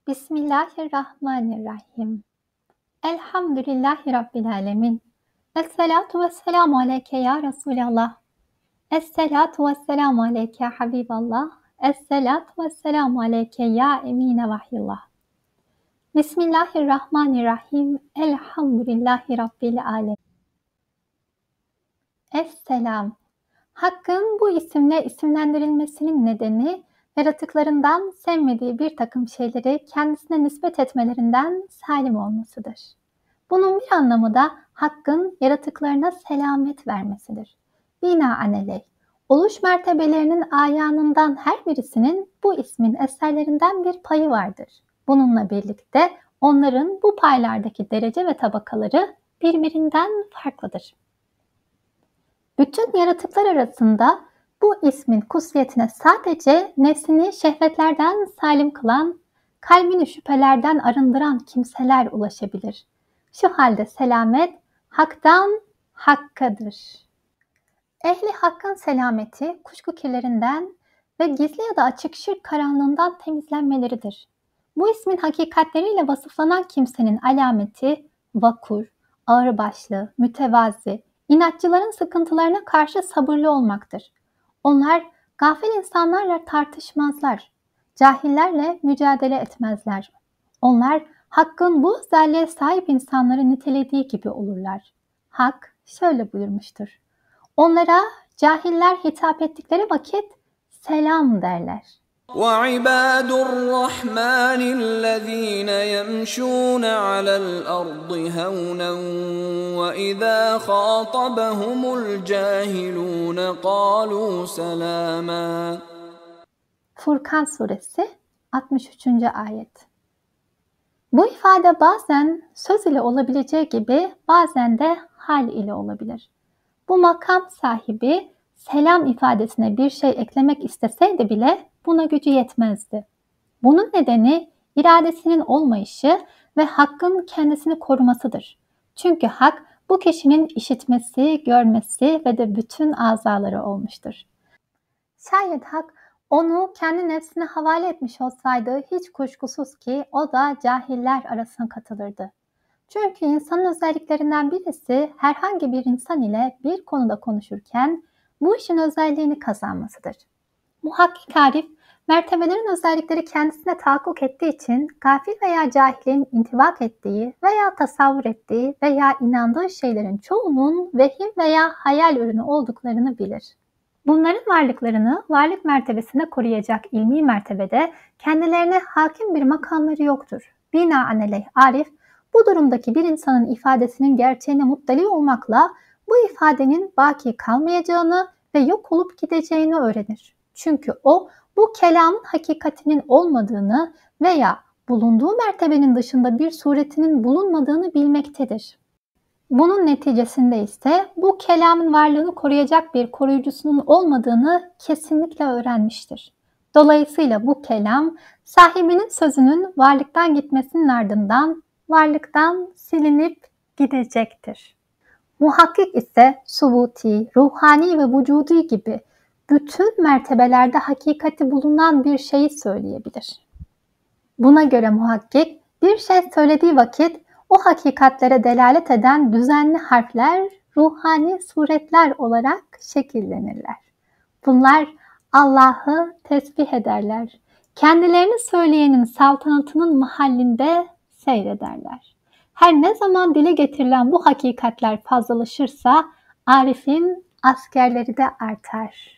Bismillahirrahmanirrahim. Elhamdülillahi Rabbil alemin. Esselatu vesselamu aleyke ya Resulallah. Esselatu vesselamu aleyke ya Habiballah. Esselatu vesselamu aleyke ya emine vahyillah. Bismillahirrahmanirrahim. Elhamdülillahi Rabbil alemin. Esselam. Hakkın bu isimle isimlendirilmesinin nedeni, yaratıklarından sevmediği bir takım şeyleri kendisine nispet etmelerinden salim olmasıdır. Bunun bir anlamı da Hakk'ın yaratıklarına selamet vermesidir. Binaenaleyh, oluş mertebelerinin ayağından her birisinin bu ismin eserlerinden bir payı vardır. Bununla birlikte onların bu paylardaki derece ve tabakaları birbirinden farklıdır. Bütün yaratıklar arasında bu ismin kutsiyetine sadece nefsini şehvetlerden salim kılan, kalbini şüphelerden arındıran kimseler ulaşabilir. Şu halde selamet Hak'tan Hakk'adır. Ehli Hakk'ın selameti kuşku kirlerinden ve gizli ya da açık şirk karanlığından temizlenmeleridir. Bu ismin hakikatleriyle vasıflanan kimsenin alameti vakur, ağırbaşlı, mütevazi, İnatçıların sıkıntılarına karşı sabırlı olmaktır. Onlar gafil insanlarla tartışmazlar, cahillerle mücadele etmezler. Onlar Hakk'ın bu özelliğe sahip insanları nitelediği gibi olurlar. Hak şöyle buyurmuştur: onlara cahiller hitap ettikleri vakit selam derler. وَعِبَادُ الرَّحْمَنِ الَّذ۪ينَ يَمْشُونَ عَلَى الْأَرْضِ هَوْنًا وَإِذَا خَاطَبَهُمُ الْجَاهِلُونَ قَالُوا سَلَامًا. Furkan Suresi 63. Ayet. Bu ifade bazen söz ile olabileceği gibi bazen de hal ile olabilir. Bu makam sahibi selam ifadesine bir şey eklemek isteseydi bile buna gücü yetmezdi. Bunun nedeni iradesinin olmayışı ve Hakk'ın kendisini korumasıdır. Çünkü Hak bu kişinin işitmesi, görmesi ve de bütün azaları olmuştur. Şayet Hak onu kendi nefsine havale etmiş olsaydı hiç kuşkusuz ki o da cahiller arasına katılırdı. Çünkü insanın özelliklerinden birisi herhangi bir insan ile bir konuda konuşurken bu işin özelliğini kazanmasıdır. Muhakkik Arif, mertebelerin özellikleri kendisine tahakkuk ettiği için gafil veya cahilin intibak ettiği veya tasavvur ettiği veya inandığı şeylerin çoğunun vehim veya hayal ürünü olduklarını bilir. Bunların varlıklarını varlık mertebesinde koruyacak ilmi mertebede kendilerine hakim bir makamları yoktur. Binaenaleyh Arif, bu durumdaki bir insanın ifadesinin gerçeğine muttali olmakla bu ifadenin baki kalmayacağını ve yok olup gideceğini öğrenir. Çünkü o bu kelamın hakikatinin olmadığını veya bulunduğu mertebenin dışında bir suretinin bulunmadığını bilmektedir. Bunun neticesinde ise bu kelamın varlığını koruyacak bir koruyucusunun olmadığını kesinlikle öğrenmiştir. Dolayısıyla bu kelam sahibinin sözünün varlıktan gitmesinin ardından varlıktan silinip gidecektir. Muhakkik ise subuti, ruhani ve vücudi gibi bütün mertebelerde hakikati bulunan bir şeyi söyleyebilir. Buna göre muhakkik bir şey söylediği vakit o hakikatlere delalet eden düzenli harfler, ruhani suretler olarak şekillenirler. Bunlar Allah'ı tesbih ederler. Kendilerini söyleyenin saltanatının mahallinde seyrederler. Her ne zaman dile getirilen bu hakikatler fazlalaşırsa Arif'in askerleri de artar.